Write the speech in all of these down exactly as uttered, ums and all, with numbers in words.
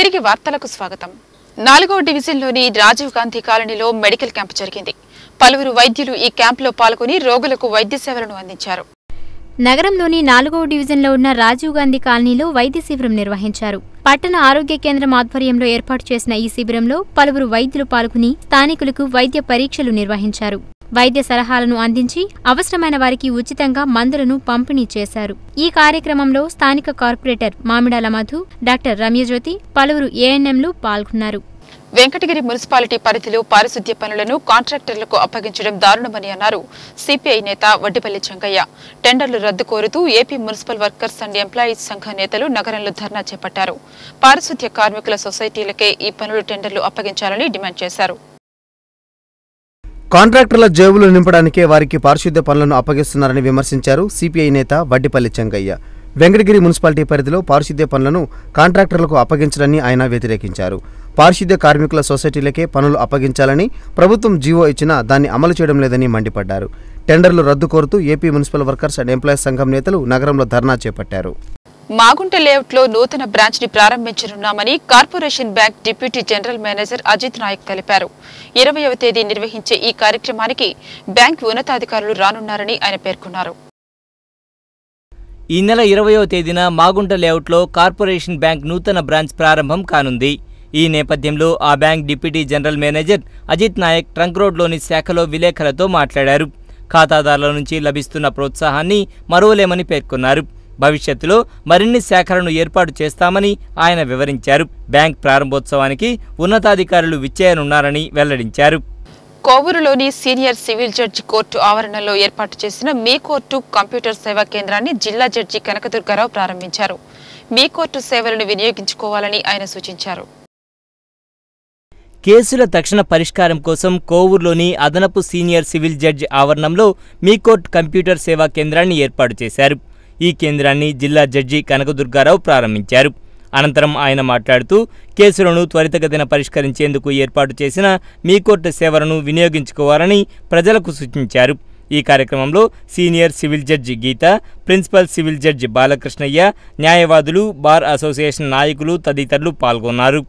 తిరిగి వార్తలకు స్వాగతం. నాలుగో డివిజన్లోని రాజీవ్ గాంధీ కాలనీలో మెడికల్ క్యాంప్ జరిగింది. పలువురు వైద్యులు ఈ క్యాంపులో పాల్గొని రోగులకు వైద్య సేవలను అందించారు. నగరంలోని నాలుగో డివిజన్లో ఉన్న రాజీవ్ గాంధీ కాలనీలో వైద్య శిబిరం నిర్వహించారు. పట్టణ ఆరోగ్య కేంద్రం ఆధ్వర్యంలో ఏర్పాటు చేసిన ఈ శిబిరంలో పలువురు వైద్యులు పాల్గొని స్థానికులకు వైద్య పరీక్షలు నిర్వహించారు. వైద్య సలహాలను అందించి అవసరమైన వారికి ఉచితంగా మందులను పంపిణీ చేశారు. ఈ కార్యక్రమంలో స్థానిక కార్పొరేటర్ మామిడాల మధు, డాక్టర్ రమ్యజ్యోతి, పలువురు ఏఎన్ఎంలు పాల్గొన్నారు. వెంకటగిరి మున్సిపాలిటీ పరిధిలో పారిశుద్ధ్య పనులను కాంట్రాక్టర్లకు అప్పగించడం దారుణమని అన్నారు సిపిఐ నేత వడ్డిపల్లి చెంగయ్య. టెండర్లు రద్దు కోరుతూ AP municipal workers and employees సంఘ నేతలు నగరంలో ధర్నా చేపట్టారు. పారిశుద్ధ్య కార్మికుల సొసైటీలకే ఈ పనులు టెండర్లు అప్పగించాలని డిమాండ్ చేశారు. కాంట్రాక్టర్ల జేబులు నింపడానికే వారికి పారిశుద్ధ్య పనులను అప్పగిస్తున్నారని విమర్శించారు సిపిఐ నేత వడ్డిపల్లి చెంగయ్య. వెంకటగిరి మున్సిపాలిటీ పరిధిలో పారిశుద్ధ్య పనులను కాంట్రాక్టర్లకు అప్పగించడాన్ని ఆయన వ్యతిరేకించారు. పారిశుద్ధ్య కార్మికుల సొసైటీలకే పనులు అప్పగించాలని ప్రభుత్వం జీవో ఇచ్చినా దాన్ని అమలు చేయడం లేదని మండిపడ్డారు. టెండర్లు రద్దు కోరుతూ AP municipal workers and employees సంఘం నేతలు నగరంలో ధర్నా చేపట్టారు. మాగుంట లేఅవుట్లో నూతన బ్రాంచ్ ని ప్రారంభించనున్నామని corporation bank deputy general manager Ajit Nayak తెలిపారు. ఇరవయవ తేదీ నిర్వహించే ఈ కార్యక్రమానికి బ్యాంక్ ఉన్నతాధికారులు రానున్నారని ఆయన పేర్కొన్నారు. ఈ నెల ఇరవయవ తేదీన మాగుంట లేఅవుట్లో కార్పొరేషన్ బ్యాంక్ నూతన బ్రాంచ్ ప్రారంభం కానుంది. ఈ నేపథ్యంలో ఆ bank deputy general manager Ajit Nayak trunk రోడ్లోని శాఖలో విలేకరులతో మాట్లాడారు. ఖాతాదారుల నుంచి లభిస్తున్న ప్రోత్సాహాన్ని మరువలేమని పేర్కొన్నారు. భవిష్యత్తులో మరిన్ని శాఖలను ఏర్పాటు చేస్తామని ఆయన వివరించారు. బ్యాంక్ ప్రారంభోత్సవానికి ఉన్నతాధికారులు విచ్చేయనున్నారని వెల్లడించారు. కోవూరులోని సీనియర్ సివిల్ జడ్జి కోర్టు ఆవరణలో ఏర్పాటు చేసిన మీ కోర్టు కంప్యూటర్ సేవా కేంద్రాన్ని జిల్లా జడ్జి కనకదుర్గారావు ప్రారంభించారు. మీ కోర్టు సేవలను వినియోగించుకోవాలని ఆయన సూచించారు. కేసుల తక్షణ పరిష్కారం కోసం కోవూరులోని అదనపు సీనియర్ సివిల్ జడ్జి ఆవరణంలో మీ కోర్టు కంప్యూటర్ సేవా కేంద్రాన్ని ఏర్పాటు చేశారు. ఈ కేంద్రాన్ని జిల్లా జడ్జి కనకదుర్గారావు ప్రారంభించారు. అనంతరం ఆయన మాట్లాడుతూ కేసులను త్వరితగతిన పరిష్కరించేందుకు ఏర్పాటు చేసిన మీ కోర్టు సేవలను వినియోగించుకోవాలని ప్రజలకు సూచించారు. ఈ కార్యక్రమంలో senior civil judge Geetha, principal civil judge Balakrishnayya, న్యాయవాదులు, బార్ అసోసియేషన్ నాయకులు తదితరులు పాల్గొన్నారు.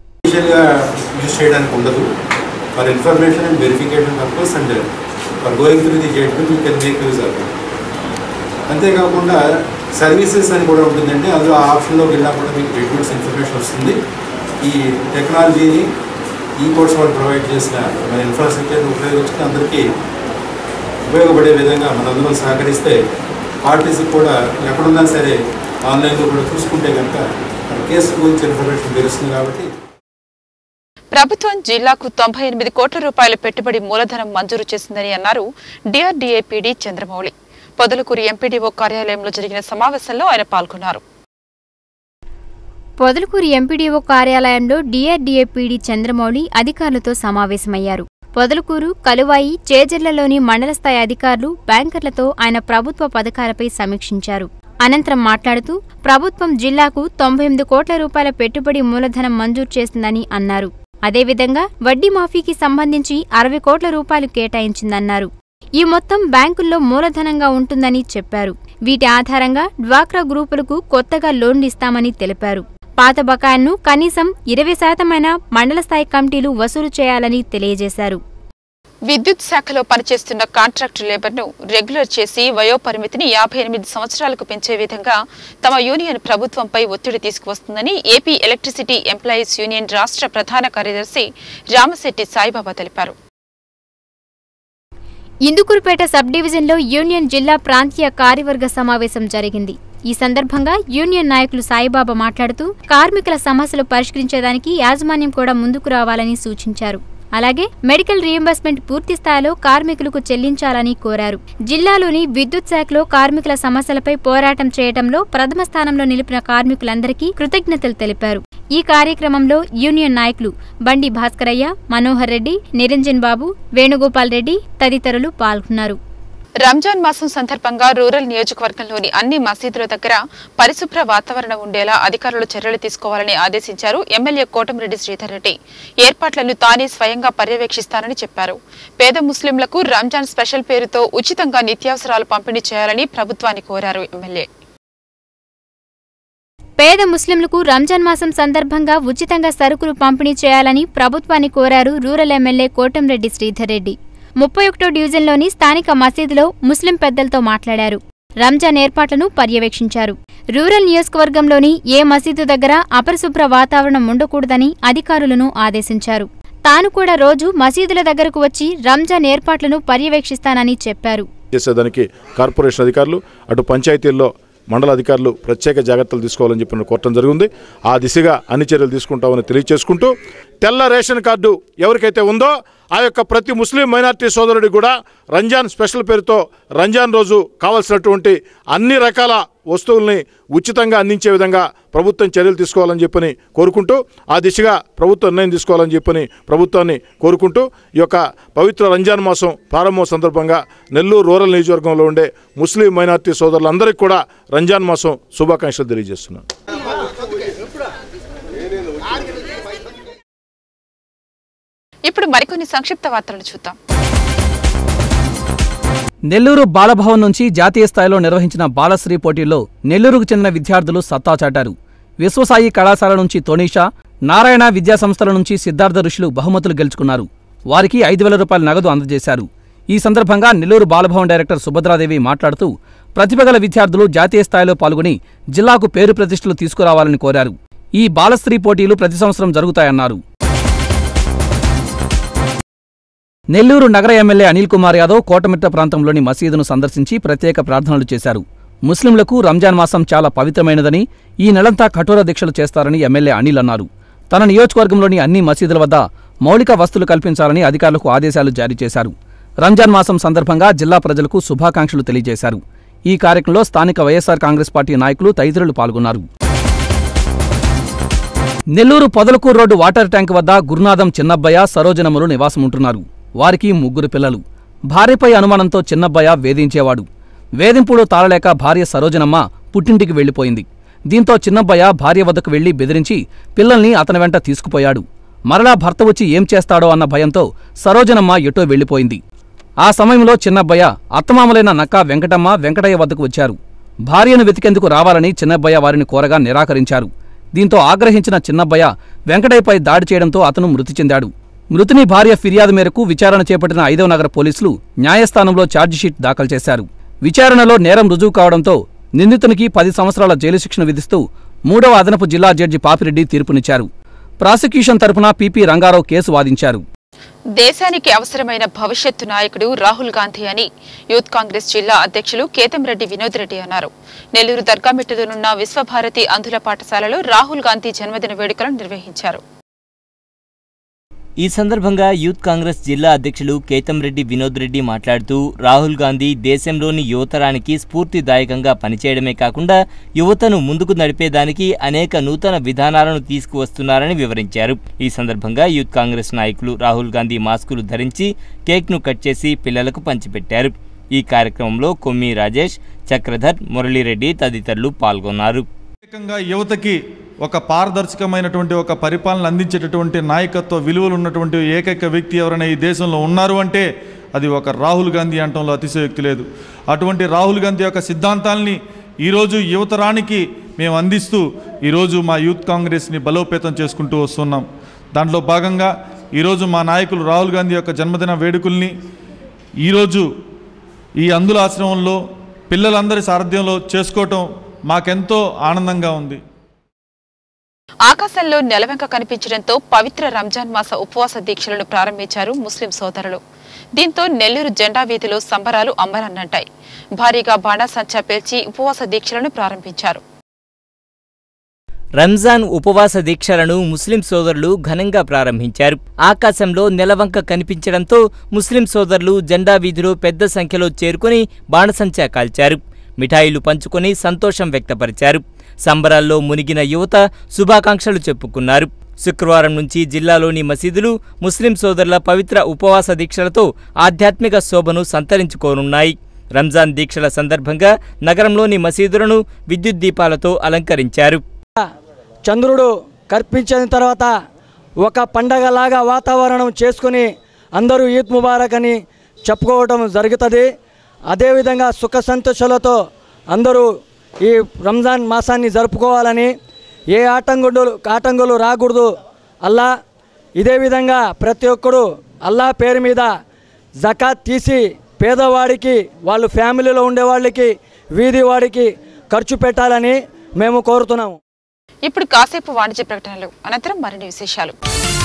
అంతేకాకుండా సర్వీసెస్ అని కూడా ఉంటుందండి. అందులో ఆప్షన్లోకి వెళ్ళినా కూడా మీకు ట్రీట్మెంట్స్ ఇన్ఫర్మేషన్ వస్తుంది. ఈ టెక్నాలజీని ఈ కోర్స్ వాళ్ళు ప్రొవైడ్ చేసిన మన ఇన్ఫ్రాస్ట్రక్చర్ని ఉపయోగించుకుని అందరికీ ఉపయోగపడే విధంగా మనందరం సహకరిస్తే పార్టీస్కి కూడా ఎక్కడున్నా సరే ఆన్లైన్లో కూడా చూసుకుంటే కనుక మన కేసు గురించి ఇన్ఫర్మేషన్ తెలుస్తుంది. కాబట్టి ప్రభుత్వం జిల్లాకు తొంభై ఎనిమిది కోట్ల రూపాయల పెట్టుబడి మూలధనం మంజూరు చేసిందని అన్నారు DRDA PD Chandramouli. Podalakuru MPDO కార్యాలయంలో జరిగిన సమావేశంలో ఆయన పాల్గొన్నారు. పొదలకూరు ఎంపీడీఓ కార్యాలయంలో డిఆర్డీఏ పీడీ చంద్రమౌళి అధికారులతో సమావేశమయ్యారు. పొదలకూరు, కలువాయి, చేజర్లలోని మండల స్థాయి అధికారులు, బ్యాంకర్లతో ఆయన ప్రభుత్వ పథకాలపై సమీక్షించారు. అనంతరం మాట్లాడుతూ ప్రభుత్వం జిల్లాకు తొంభై ఎనిమిది కోట్ల రూపాయల పెట్టుబడి మూలధనం మంజూరు చేసిందని అన్నారు. అదేవిధంగా వడ్డీ మాఫీకి సంబంధించి అరవై కోట్ల రూపాయలు కేటాయించిందన్నారు. ఈ మొత్తం బ్యాంకుల్లో మూలధనంగా ఉంటుందని చెప్పారు. వీటి ఆధారంగా డ్వాక్రా గ్రూపులకు కొత్తగా లోన్లు ఇస్తామని తెలిపారు. పాత బకాయిలను కనీసం ఇరవై శాతమైన మండల స్థాయి కమిటీలు వసూలు చేయాలని తెలియజేశారు. విద్యుత్ శాఖలో పనిచేస్తున్న కాంట్రాక్టు లేబర్ను రెగ్యులర్ చేసి వయోపరిమితిని యాభై ఎనిమిది సంవత్సరాలకు పెంచే విధంగా తమ యూనియన్ ప్రభుత్వంపై ఒత్తిడి తీసుకువస్తుందని ఏపీ ఎలక్ట్రిసిటీ ఎంప్లాయీస్ యూనియన్ రాష్ట్ర ప్రధాన కార్యదర్శి రామశెట్టి సాయిబాబా తెలిపారు. ఇందుకూరుపేట సబ్ డివిజన్లో యూనియన్ జిల్లా ప్రాంతీయ కార్యవర్గ సమావేశం జరిగింది. ఈ సందర్భంగా యూనియన్ నాయకులు సాయిబాబా మాట్లాడుతూ కార్మికుల సమస్యలు పరిష్కరించేదానికి యాజమాన్యం కూడా ముందుకు రావాలని సూచించారు. అలాగే మెడికల్ రీయింబర్స్మెంట్ పూర్తి స్థాయిలో కార్మికులకు చెల్లించాలని కోరారు. జిల్లాలోని విద్యుత్ శాఖలో కార్మికుల సమస్యలపై పోరాటం చేయడంలో ప్రథమ స్థానంలో నిలిపిన కార్మికులందరికీ కృతజ్ఞతలు తెలిపారు. ఈ కార్యక్రమంలో యూనియన్ నాయకులు బండి భాస్కరయ్య, మనోహర్ రెడ్డి, నిరంజన్ బాబు, వేణుగోపాల్ రెడ్డి తదితరులు పాల్గొన్నారు. రంజాన్ మాసం సందర్భంగా రూరల్ నియోజకవర్గంలోని అన్ని మసీదుల దగ్గర పరిశుభ్ర వాతావరణం ఉండేలా అధికారులు చర్యలు తీసుకోవాలని ఆదేశించారు ఎమ్మెల్యే కోటమిరెడ్డి శ్రీధర్ రెడ్డి. ఏర్పాట్లను తానే స్వయంగా పర్యవేక్షిస్తానని చెప్పారు. పేద ముస్లింలకు రంజాన్ స్పెషల్ పేరుతో ఉచితంగా నిత్యావసరాలు పంపిణీ చేయాలని ప్రభుత్వాన్ని కోరారు ఎమ్మెల్యే. పేద ముస్లింలకు రంజాన్ మాసం సందర్భంగా ఉచితంగా సరుకులు పంపిణీ చేయాలని ప్రభుత్వాన్ని కోరారు రూరల్ ఎమ్మెల్యే కోటంరెడ్డి శ్రీధర్ రెడ్డి. ముప్పై ఒకటో డివిజన్లోని స్థానిక మసీదులో ముస్లిం పెద్దలతో మాట్లాడారు. రంజాన్ ఏర్పాట్లను పర్యవేక్షించారు. రూరల్ నియోజకవర్గంలోని ఏ మసీదు దగ్గర అపరిశుభ్ర వాతావరణం ఉండకూడదని అధికారులను ఆదేశించారు. తాను కూడా రోజు మసీదుల దగ్గరకు వచ్చి రంజాన్ ఏర్పాట్లను పర్యవేక్షిస్తానని చెప్పారు. చేసేదానికి కార్పొరేషన్ అధికారులు, అటు పంచాయతీల్లో మండల అధికారులు ప్రత్యేక జాగ్రత్తలు తీసుకోవాలని చెప్పి కోరటం జరిగింది. ఆ దిశగా అన్ని చర్యలు తీసుకుంటామని తెలియజేసుకుంటూ, తెల్ల రేషన్ కార్డు ఎవరికైతే ఉందో ఆ యొక్క ప్రతి ముస్లిం మైనార్టీ సోదరుడికి కూడా రంజాన్ స్పెషల్ పేరుతో రంజాన్ రోజు కావాల్సినటువంటి అన్ని రకాల వస్తువుల్ని ఉచితంగా అందించే విధంగా ప్రభుత్వం చర్యలు తీసుకోవాలని చెప్పని కోరుకుంటూ, ఆ దిశగా ప్రభుత్వం నిర్ణయం తీసుకోవాలని చెప్పని ప్రభుత్వాన్ని కోరుకుంటూ, ఈ యొక్క పవిత్ర రంజాన్ మాసం ప్రారంభం సందర్భంగా నెల్లూరు రూరల్ నియోజకవర్గంలో ఉండే ముస్లిం మైనార్టీ సోదరులందరికీ కూడా రంజాన్ మాసం శుభాకాంక్షలు తెలియజేస్తున్నాను. ఇప్పుడు మరికొన్ని సంక్షిప్త వార్తలను చూద్దాం. నెల్లూరు బాలభవన్ నుంచి జాతీయ స్థాయిలో నిర్వహించిన బాలశ్రీ పోటీల్లో నెల్లూరుకు చెందిన విద్యార్థులు సత్తా చాటారు. విశ్వసాయి కళాశాల నుంచి తోనీషా, నారాయణ విద్యాసంస్థల నుంచి సిద్ధార్థ ఋషులు బహుమతులు గెలుచుకున్నారు. వారికి ఐదు వేల రూపాయల నగదు అందజేశారు. ఈ సందర్భంగా నెల్లూరు బాలభవన్ డైరెక్టర్ సుభద్రాదేవి మాట్లాడుతూ, ప్రతిభగల విద్యార్థులు జాతీయ స్థాయిలో పాల్గొని జిల్లాకు పేరు ప్రతిష్టలు తీసుకురావాలని కోరారు. ఈ బాలశ్రీ పోటీలు ప్రతి సంవత్సరం జరుగుతాయన్నారు. నెల్లూరు నగర ఎమ్మెల్యే అనిల్ కుమార్ యాదవ్ కోటమిట్ట ప్రాంతంలోని మసీదును సందర్శించి ప్రత్యేక ప్రార్థనలు చేశారు. ముస్లింలకు రంజాన్ మాసం చాలా పవిత్రమైనదని, ఈ నెలంతా కఠోర దీక్షలు చేస్తారని ఎమ్మెల్యే అనిల్ అన్నారు. తన నియోజకవర్గంలోని అన్ని మసీదుల వద్ద మౌలిక వసతులు కల్పించాలని అధికారులకు ఆదేశాలు జారీ చేశారు. రంజాన్ మాసం సందర్భంగా జిల్లా ప్రజలకు శుభాకాంక్షలు తెలియజేశారు. ఈ కార్యక్రమంలో స్థానిక వైఎస్సార్ కాంగ్రెస్ పార్టీ నాయకులు తదితరులు పాల్గొన్నారు. Nellore Podalakuru road water tank వద్ద గురునాథం చిన్నబ్బయ్య, సరోజనమ్మలు నివాసముంటున్నారు. వారికి ముగ్గురు పిల్లలు. భార్యపై అనుమానంతో చిన్నబ్బయ్య వేధించేవాడు. వేధింపుడు తాళలేక భార్య సరోజనమ్మ పుట్టింటికి వెళ్లిపోయింది. దీంతో చిన్నబ్బయ్య భార్య వద్దకు వెళ్లి బెదిరించి పిల్లల్ని అతని వెంట తీసుకుపోయాడు. మరలా భర్త వచ్చి ఏం చేస్తాడో అన్న భయంతో సరోజనమ్మ ఎటో వెళ్లిపోయింది. ఆ సమయంలో చిన్నబ్బయ్య అత్తమామలైన నక్కా వెంకటమ్మ, వెంకటయ్య వద్దకు వచ్చారు. భార్యను వెతికేందుకు రావాలని చిన్నబ్బయ్య వారిని కోరగా నిరాకరించారు. దీంతో ఆగ్రహించిన చిన్నబ్బయ్య వెంకటయ్యపై దాడి చేయడంతో అతను మృతి చెందాడు. మృతుని భార్య ఫిర్యాదు మేరకు విచారణ చేపట్టిన ఐదవ నగర పోలీసులు న్యాయస్థానంలో ఛార్జిషీట్ దాఖలు చేశారు. విచారణలో నేరం రుజువు కావడంతో నిందితునికి పది సంవత్సరాల జైలు శిక్షణ విధిస్తూ మూడవ అదనపు జిల్లా జడ్జి పాపిరెడ్డి తీర్పునిచ్చారు. ప్రాసిక్యూషన్ తరపున పీపీ రంగారావు కేసు వాదించారు. దేశానికి అవసరమైన భవిష్యత్తు నాయకుడు రాహుల్ గాంధీ అని యూత్ కాంగ్రెస్ జిల్లా అధ్యక్షులు కేతంరెడ్డి వినోద్ రెడ్డి అన్నారు. నెల్లూరు దర్గామిట్టలోనున్న విశ్వభారతి అంధుల పాఠశాలలో రాహుల్ గాంధీ జన్మదిన వేడుకలను నిర్వహించారు. ఈ సందర్భంగా యూత్ కాంగ్రెస్ జిల్లా అధ్యక్షులు కేతంరెడ్డి వినోద్ రెడ్డి మాట్లాడుతూ, రాహుల్ గాంధీ దేశంలోని యువతరానికి స్ఫూర్తిదాయకంగా పనిచేయడమే కాకుండా యువతను ముందుకు నడిపేదానికి అనేక నూతన విధానాలను తీసుకువస్తున్నారని వివరించారు. ఈ సందర్భంగా యూత్ కాంగ్రెస్ నాయకులు రాహుల్ గాంధీ మాస్కులు ధరించి కేక్ను కట్ చేసి పిల్లలకు పంచిపెట్టారు. ఈ కార్యక్రమంలో కొమ్మి రాజేష్, చక్రధర్, మురళీరెడ్డి తదితరులు పాల్గొన్నారు. యువతకి ఒక పారదర్శకమైనటువంటి ఒక పరిపాలన అందించేటటువంటి నాయకత్వ విలువలు ఉన్నటువంటి ఏకైక వ్యక్తి ఎవరైనా ఈ దేశంలో ఉన్నారు అంటే అది ఒక రాహుల్ గాంధీ అంటంలో అతిశయోక్తి లేదు. అటువంటి రాహుల్ గాంధీ యొక్క సిద్ధాంతాలని ఈరోజు యువతరానికి మేము అందిస్తూ ఈరోజు మా యూత్ కాంగ్రెస్ని బలోపేతం చేసుకుంటూ వస్తున్నాం. దాంట్లో భాగంగా ఈరోజు మా నాయకులు రాహుల్ గాంధీ యొక్క జన్మదిన వేడుకల్ని ఈరోజు ఈ అందుల ఆశ్రమంలో పిల్లలందరి సారథ్యంలో చేసుకోవటం మాకెంతో ఆనందంగా ఉంది. ఆకాశంలో నెలవెంక కనిపించడంతో పవిత్ర రంజాన్ మాస ఉపవాస దీక్షలను ప్రారంభించారు ముస్లిం సోదరులు. దీంతో నెల్లూరు జెండా వీధిలో సంబరాలు అంబరాన్నంటాయి. భారీగా బాణాసంచా పేల్చి ఉపవాస దీక్షలను ప్రారంభించారు. రంజాన్ ఉపవాస దీక్షలను ముస్లిం సోదరులు ఘనంగా ప్రారంభించారు. ఆకాశంలో నెలవంక కనిపించడంతో ముస్లిం సోదరులు జెండా వీధిలో పెద్ద సంఖ్యలో చేరుకుని బాణసంచా కాల్చారు. మిఠాయిలు పంచుకొని సంతోషం వ్యక్తపరిచారు. సంబరాల్లో మునిగిన యువత శుభాకాంక్షలు చెప్పుకున్నారు. శుక్రవారం నుంచి జిల్లాలోని మసీదులు ముస్లిం సోదరుల పవిత్ర ఉపవాస దీక్షలతో ఆధ్యాత్మిక శోభను సంతరించుకోనున్నాయి. రంజాన్ దీక్షల సందర్భంగా నగరంలోని మసీదులను విద్యుత్ దీపాలతో అలంకరించారు. చంద్రుడు కర్పించిన తర్వాత ఒక పండగలాగా వాతావరణం చేసుకుని అందరూ ఈద్ ముబారక్ అని చెప్పుకోవటం జరుగుతుంది. అదేవిధంగా సుఖ సంతోషాలతో అందరూ ఈ రంజాన్ మాసాన్ని జరుపుకోవాలని, ఏ ఆటంకులు ఆటంకులు రాకూడదు అల్లా. ఇదే విధంగా ప్రతి ఒక్కరు అల్లా పేరు మీద జకాత్ తీసి పేదవాడికి, వాళ్ళ ఫ్యామిలీలో ఉండే వాళ్ళకి, వీధి వాడికి ఖర్చు పెట్టాలని మేము కోరుతున్నాము. ఇప్పుడు కాసేపు వాణిజ్య ప్రకటనలు అనంతరం మరిన్ని విశేషాలు.